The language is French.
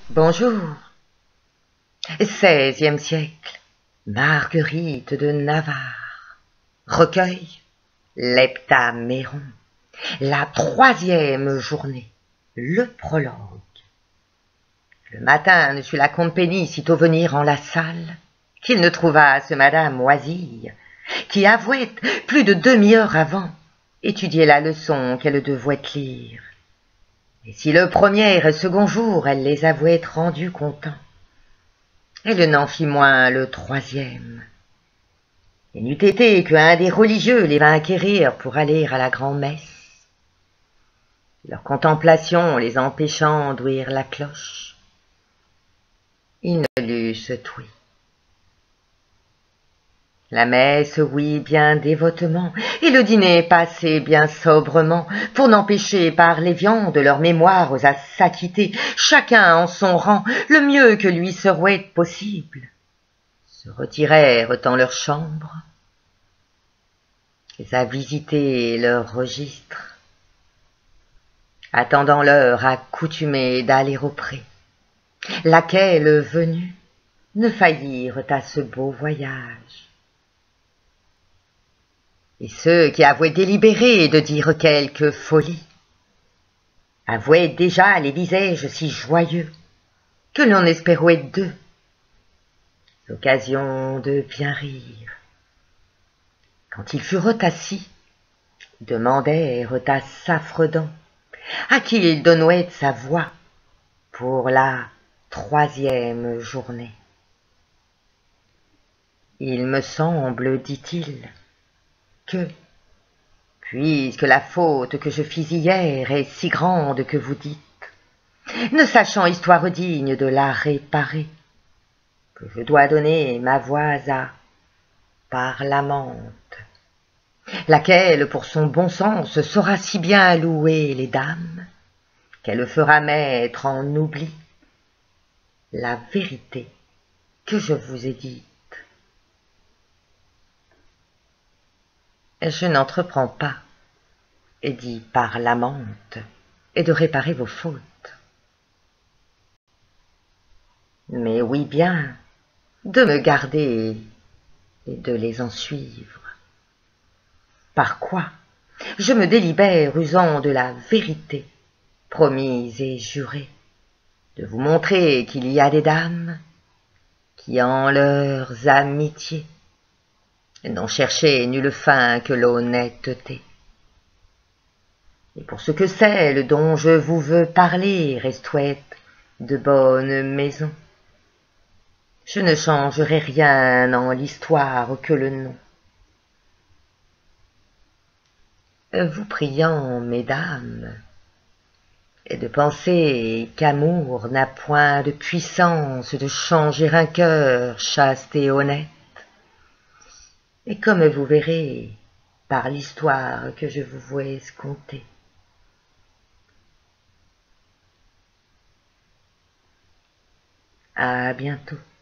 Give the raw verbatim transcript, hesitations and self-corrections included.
Bonjour. seizième siècle. Marguerite de Navarre. Recueil. L'Heptaméron. La troisième journée. Le prologue. Le matin, ne sut la comte Penny sitôt venir en la salle, qu'il ne trouva ce madame Oisille, qui avouait plus de demi-heure avant étudier la leçon qu'elle devait lire. Et si le premier et second jour elle les avouait rendus contents, elle n'en fit moins le troisième. Il n'eût été qu'un des religieux les vint acquérir pour aller à la grand-messe, leur contemplation les empêchant d'ouïr la cloche. Ils ne l'eussent ouï. La messe ouït bien dévotement, et le dîner passé bien sobrement, pour n'empêcher par les viandes leurs mémoires à s'acquitter, chacun en son rang, le mieux que lui serait possible, se retirèrent dans leur chambre, à visiter leur registre, attendant l'heure accoutumée d'aller au pré, laquelle venue ne faillirent à ce beau voyage. Et ceux qui avouaient délibéré de dire quelque folie avouaient déjà les visages si joyeux que l'on espérait d'eux l'occasion de bien rire. Quand ils furent assis, demandèrent à Saffredant à qui il donnait sa voix pour la troisième journée. Il me semble, dit-il, que, puisque la faute que je fis hier est si grande que vous dites, ne sachant histoire digne de la réparer, que je dois donner ma voix à Parlamante, laquelle, pour son bon sens, saura si bien louer les dames, qu'elle fera mettre en oubli la vérité que je vous ai dite. Je n'entreprends pas, dit Parlamante, et de réparer vos fautes. Mais oui bien, de me garder et de les en suivre. Par quoi je me délibère, usant de la vérité, promise et jurée, de vous montrer qu'il y a des dames qui, en leurs amitiés, n'ont cherché nulle fin que l'honnêteté. Et pour ce que celle dont je vous veux parler restouette de bonne maison, je ne changerai rien en l'histoire que le nom. Vous priant, mesdames, et de penser qu'amour n'a point de puissance de changer un cœur chaste et honnête, et comme vous verrez par l'histoire que je vous vois conter. À bientôt.